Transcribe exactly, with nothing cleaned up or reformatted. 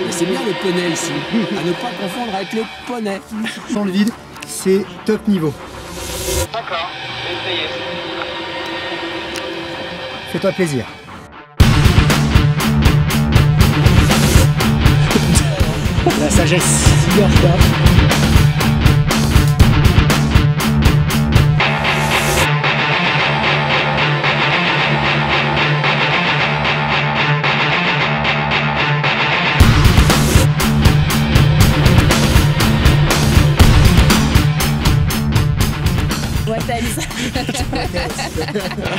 Et c'est bien le poney ici, à ne pas confondre avec le poney. Dans le vide, c'est top niveau. D'accord, essayez. Fais-toi plaisir. La sagesse. What else?